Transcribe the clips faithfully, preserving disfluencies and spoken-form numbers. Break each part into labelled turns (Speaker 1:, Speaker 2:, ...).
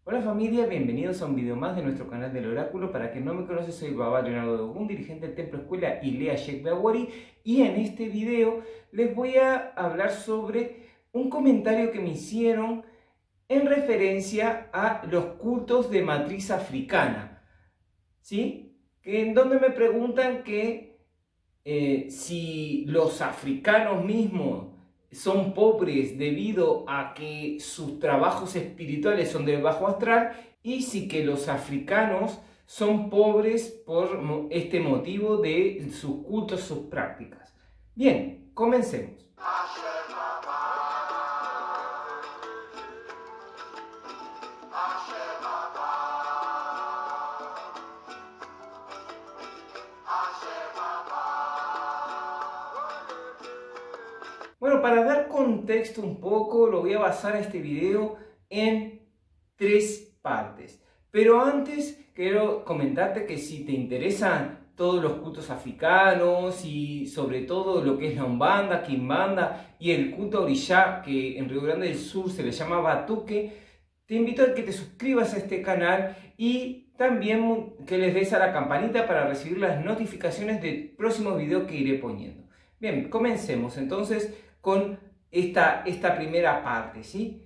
Speaker 1: Hola familia, bienvenidos a un video más de nuestro canal del Oráculo. Para quien no me conoce, soy Baba Leonardo de Ogún, dirigente del Templo Escuela Ilea Sheikh Bewari, y en este video les voy a hablar sobre un comentario que me hicieron en referencia a los cultos de matriz africana, ¿sí? Que en donde me preguntan que eh, si los africanos mismos son pobres debido a que sus trabajos espirituales son de bajo astral, y si que los africanos son pobres por este motivo de sus cultos, sus prácticas. Bien, comencemos. Bueno, para dar contexto un poco, lo voy a basar a este video en tres partes. Pero antes quiero comentarte que si te interesan todos los cultos africanos y sobre todo lo que es la Umbanda, Quimbanda y el culto Orishá, que en Río Grande del Sur se le llama Batuque, te invito a que te suscribas a este canal y también que les des a la campanita para recibir las notificaciones de próximos videos que iré poniendo. Bien, comencemos entonces con esta, esta primera parte, ¿sí?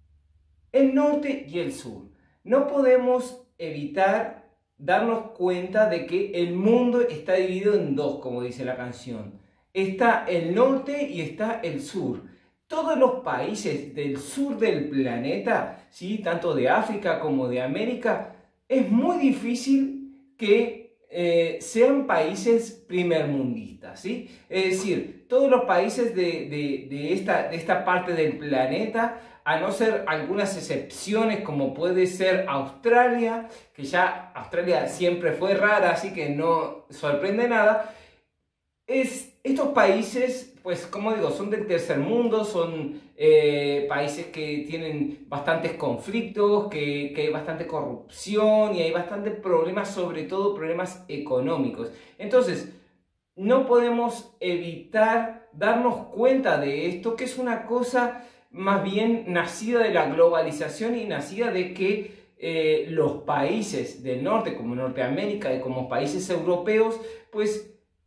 Speaker 1: El norte y el sur. No podemos evitar darnos cuenta de que el mundo está dividido en dos, como dice la canción. Está el norte y está el sur. Todos los países del sur del planeta, ¿sí? Tanto de África como de América, es muy difícil que Eh, sean países primermundistas, ¿sí? Es decir, todos los países de, de, de, esta, de esta parte del planeta, a no ser algunas excepciones como puede ser Australia, que ya Australia siempre fue rara, así que no sorprende nada, es, estos países, pues como digo, son del tercer mundo, son eh, países que tienen bastantes conflictos, que, que hay bastante corrupción y hay bastantes problemas, sobre todo problemas económicos. Entonces, no podemos evitar darnos cuenta de esto, que es una cosa más bien nacida de la globalización y nacida de que eh, los países del norte, como Norteamérica y como países europeos, pues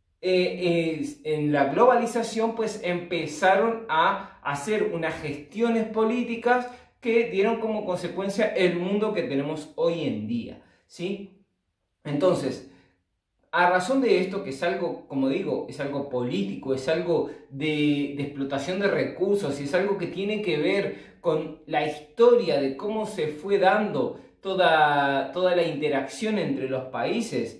Speaker 1: Eh, eh, en la globalización pues empezaron a hacer unas gestiones políticas que dieron como consecuencia el mundo que tenemos hoy en día, ¿sí? Entonces, a razón de esto, que es algo, como digo, es algo político, es algo de, de explotación de recursos, y es algo que tiene que ver con la historia de cómo se fue dando toda, toda la interacción entre los países,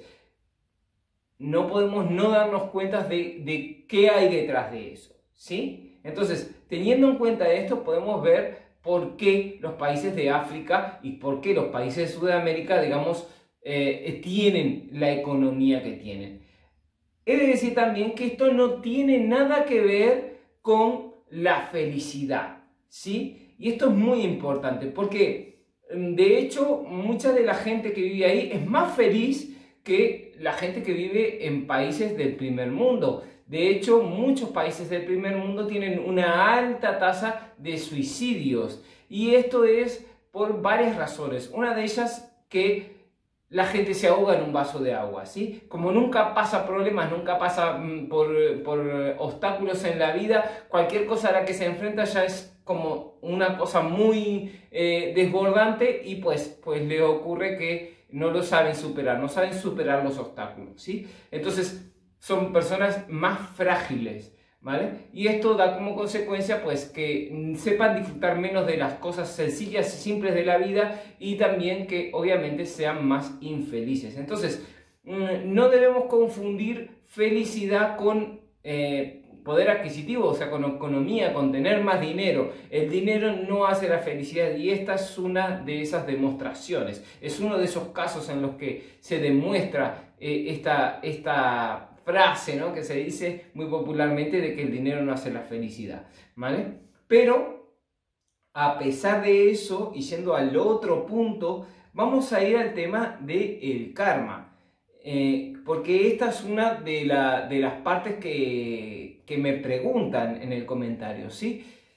Speaker 1: no podemos no darnos cuenta de, de qué hay detrás de eso, ¿sí? Entonces, teniendo en cuenta esto, podemos ver por qué los países de África y por qué los países de Sudamérica, digamos, eh, tienen la economía que tienen. He de decir también que esto no tiene nada que ver con la felicidad, ¿sí? Y esto es muy importante porque, de hecho, mucha de la gente que vive ahí es más feliz que la gente que vive en países del primer mundo. De hecho, muchos países del primer mundo tienen una alta tasa de suicidios. Y esto es por varias razones. Una de ellas, que la gente se ahoga en un vaso de agua, ¿sí? Como nunca pasa problemas, nunca pasa por, por obstáculos en la vida, cualquier cosa a la que se enfrenta ya es como una cosa muy eh, desbordante, y pues, pues le ocurre que no lo saben superar, no saben superar los obstáculos, ¿sí? Entonces son personas más frágiles, ¿vale? Y esto da como consecuencia pues que sepan disfrutar menos de las cosas sencillas y simples de la vida, y también que obviamente sean más infelices. Entonces no debemos confundir felicidad con eh, poder adquisitivo, o sea, con economía, con tener más dinero. El dinero no hace la felicidad, y esta es una de esas demostraciones. Es uno de esos casos en los que se demuestra eh, esta, esta frase, ¿no?, que se dice muy popularmente, de que el dinero no hace la felicidad, ¿vale? Pero a pesar de eso, y yendo al otro punto, vamos a ir al tema del karma. Eh, porque esta es una de, la, de las partes que, que me preguntan en el comentario, ¿sí?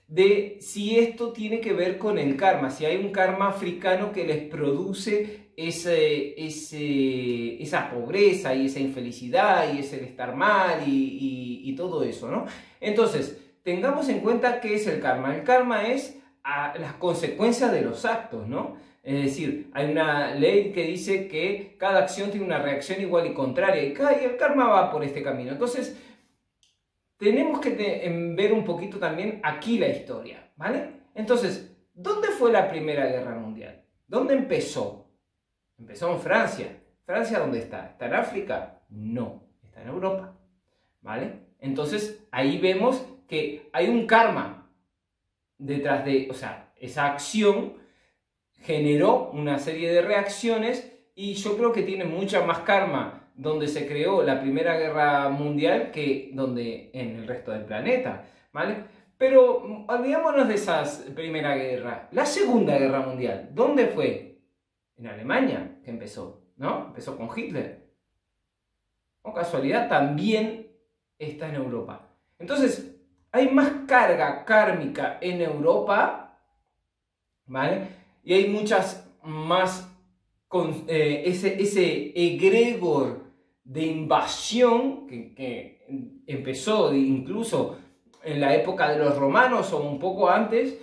Speaker 1: de si esto tiene que ver con el karma, si hay un karma africano que les produce ese, ese, esa pobreza y esa infelicidad y ese estar mal y, y, y todo eso, ¿no? Entonces, tengamos en cuenta qué es el karma. El karma es a, las consecuencias de los actos, ¿no? Es decir, hay una ley que dice que cada acción tiene una reacción igual y contraria y el karma va por este camino. Entonces, tenemos que ver un poquito también aquí la historia, ¿vale? Entonces, ¿dónde fue la Primera Guerra Mundial? ¿Dónde empezó? Empezó en Francia. ¿Francia dónde está? ¿Está en África? No, está en Europa, ¿vale? Entonces, ahí vemos que hay un karma detrás de, o sea, esa acción generó una serie de reacciones y yo creo que tiene mucha más karma donde se creó la Primera Guerra Mundial que donde en el resto del planeta, ¿vale? Pero olvidémonos de esa Primera Guerra. La Segunda Guerra Mundial, ¿dónde fue? En Alemania que empezó, ¿no? Empezó con Hitler. O casualidad, también está en Europa. Entonces, hay más carga kármica en Europa, ¿vale? Y hay muchas más, con, eh, ese, ese egregor de invasión que, que empezó incluso en la época de los romanos o un poco antes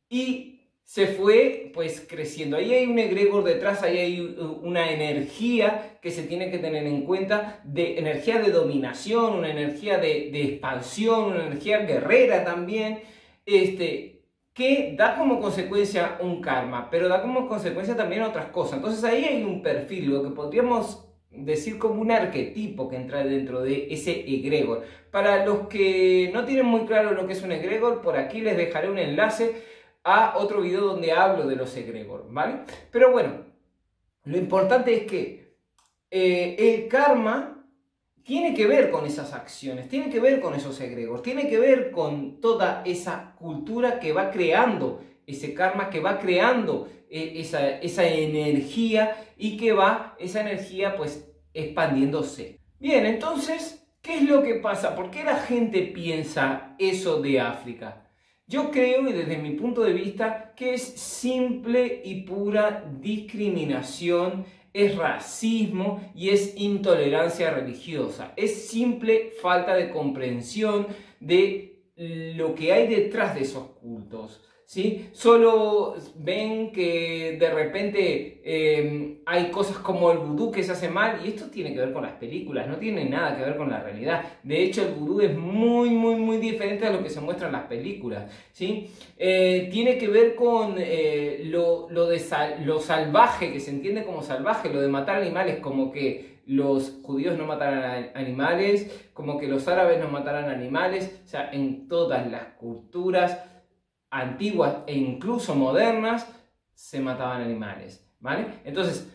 Speaker 1: y se fue pues creciendo. Ahí hay un egregor detrás, ahí hay una energía que se tiene que tener en cuenta, de energía de dominación, una energía de, de expansión, una energía guerrera también, este, que da como consecuencia un karma, pero da como consecuencia también otras cosas. Entonces ahí hay un perfil, lo que podríamos decir como un arquetipo que entra dentro de ese egregor. Para los que no tienen muy claro lo que es un egregor, por aquí les dejaré un enlace a otro video donde hablo de los egregor, ¿vale? Pero bueno, lo importante es que eh, el karma tiene que ver con esas acciones, tiene que ver con esos egregores, tiene que ver con toda esa cultura que va creando ese karma, que va creando eh, esa, esa energía y que va, esa energía pues expandiéndose. Bien, entonces, ¿qué es lo que pasa? ¿Por qué la gente piensa eso de África? Yo creo, y desde mi punto de vista, que es simple y pura discriminación, es racismo y es intolerancia religiosa. Es simple falta de comprensión de lo que hay detrás de esos cultos, ¿sí? Solo ven que de repente eh, hay cosas como el vudú que se hace mal, y esto tiene que ver con las películas, no tiene nada que ver con la realidad. De hecho, el vudú es muy, muy, muy diferente a lo que se muestra en las películas, ¿sí? Eh, tiene que ver con eh, lo, lo, de sal, lo salvaje, que se entiende como salvaje, lo de matar animales, como que los judíos no mataran animales, como que los árabes no mataran animales. O sea, en todas las culturas antiguas e incluso modernas se mataban animales, ¿vale? Entonces,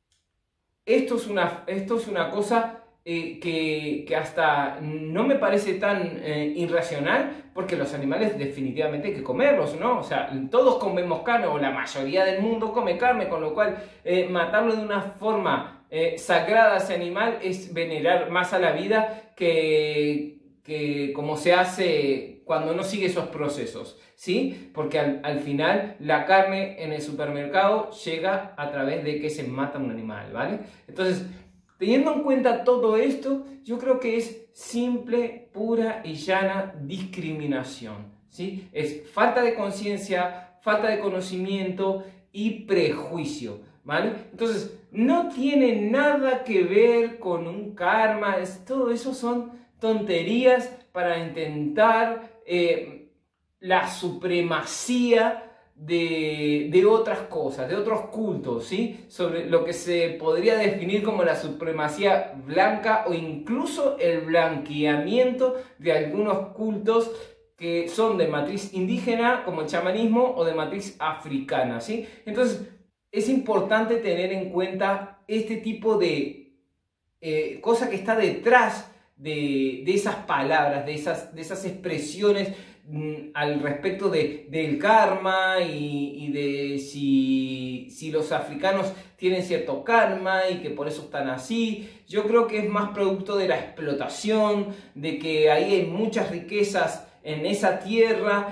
Speaker 1: esto es una, esto es una cosa eh, que, que hasta no me parece tan eh, irracional, porque los animales definitivamente hay que comerlos, ¿no? O sea, todos comemos carne, o la mayoría del mundo come carne, con lo cual eh, matarlo de una forma eh, sagrada a ese animal es venerar más a la vida que, que como se hace cuando no sigue esos procesos, ¿sí? Porque al, al final la carne en el supermercado llega a través de que se mata un animal, ¿vale? Entonces, teniendo en cuenta todo esto, yo creo que es simple, pura y llana discriminación, ¿sí? Es falta de conciencia, falta de conocimiento y prejuicio, ¿vale? Entonces, no tiene nada que ver con un karma, es, todo eso son tonterías para intentar eh, la supremacía de, de otras cosas, de otros cultos, ¿sí? Sobre lo que se podría definir como la supremacía blanca o incluso el blanqueamiento de algunos cultos que son de matriz indígena, como el chamanismo, o de matriz africana, ¿sí? Entonces, es importante tener en cuenta este tipo de eh, cosa que está detrás de, de esas palabras, de esas, de esas expresiones mmm, al respecto de, del karma y, y de si, si los africanos tienen cierto karma y que por eso están así. Yo creo que es más producto de la explotación, de que ahí hay muchas riquezas en esa tierra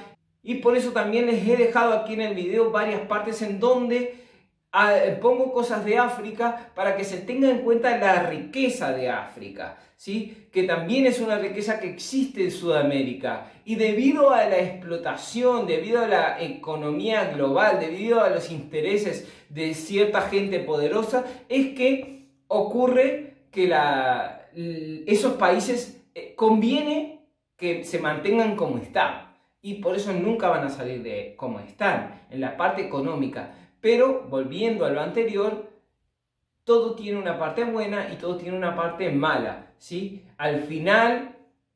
Speaker 1: Y por eso también les he dejado aquí en el video varias partes en donde ah, pongo cosas de África para que se tenga en cuenta la riqueza de África, ¿sí? Que también es una riqueza que existe en Sudamérica. Y debido a la explotación, debido a la economía global, debido a los intereses de cierta gente poderosa, es que ocurre que la, esos países eh, conviene que se mantengan como están. Y por eso nunca van a salir de como están, en la parte económica. Pero, volviendo a lo anterior, todo tiene una parte buena y todo tiene una parte mala, ¿sí? Al final,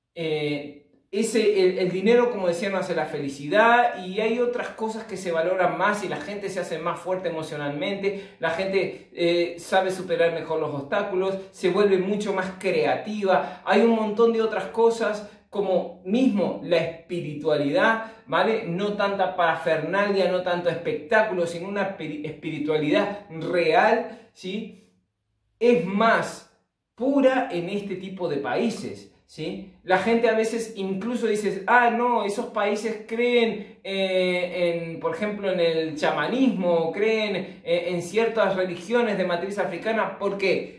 Speaker 1: eh, ese, el, el dinero, como decía, no hace la felicidad, y hay otras cosas que se valoran más y la gente se hace más fuerte emocionalmente, la gente eh, sabe superar mejor los obstáculos, se vuelve mucho más creativa, hay un montón de otras cosas, como mismo la espiritualidad, ¿vale? No tanta parafernalia, no tanto espectáculo, sino una espiritualidad real, ¿sí? Es más pura en este tipo de países, ¿sí? La gente a veces incluso dice, ah, no, esos países creen, eh, en, por ejemplo, en el chamanismo, creen eh, en ciertas religiones de matriz africana, porque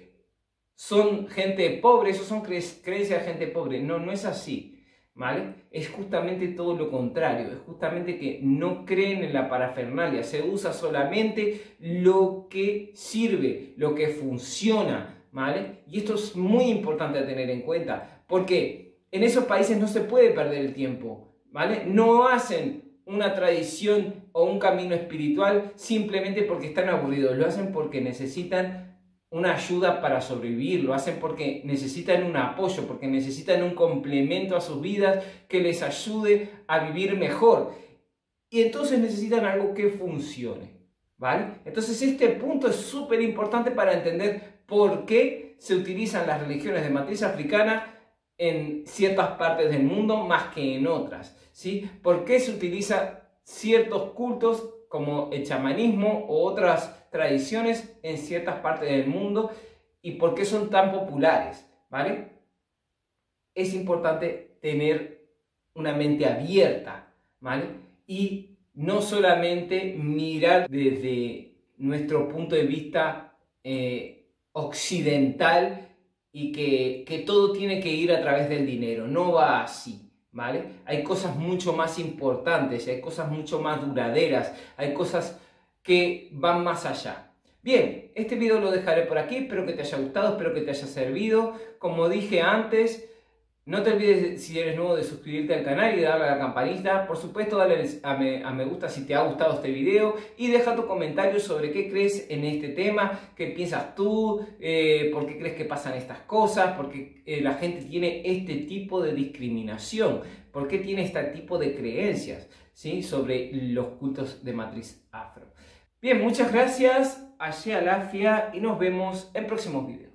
Speaker 1: son gente pobre, eso son cre creencias de gente pobre. No, no es así, ¿vale? Es justamente todo lo contrario, es justamente que no creen en la parafernalia, se usa solamente lo que sirve, lo que funciona, ¿vale? Y esto es muy importante a tener en cuenta, porque en esos países no se puede perder el tiempo, ¿vale? No hacen una tradición o un camino espiritual simplemente porque están aburridos, lo hacen porque necesitan una ayuda para sobrevivir, lo hacen porque necesitan un apoyo, porque necesitan un complemento a sus vidas que les ayude a vivir mejor. Y entonces necesitan algo que funcione, ¿vale? Entonces este punto es súper importante para entender por qué se utilizan las religiones de matriz africana en ciertas partes del mundo más que en otras, ¿sí? ¿Por qué se utilizan ciertos cultos como el chamanismo o otras tradiciones en ciertas partes del mundo y por qué son tan populares, ¿vale? Es importante tener una mente abierta, ¿vale? Y no solamente mirar desde nuestro punto de vista eh, occidental y que, que todo tiene que ir a través del dinero, no va así, ¿vale? Hay cosas mucho más importantes, hay cosas mucho más duraderas, hay cosas que van más allá. Bien, este video lo dejaré por aquí, espero que te haya gustado, espero que te haya servido. Como dije antes, no te olvides, si eres nuevo, de suscribirte al canal y darle a la campanita. Por supuesto, dale a me, a me gusta si te ha gustado este video y deja tu comentario sobre qué crees en este tema, qué piensas tú, eh, por qué crees que pasan estas cosas, por qué eh, la gente tiene este tipo de discriminación, por qué tiene este tipo de creencias, ¿sí? Sobre los cultos de matriz afro. Bien, muchas gracias, Ashe Alafia, y nos vemos en próximos videos.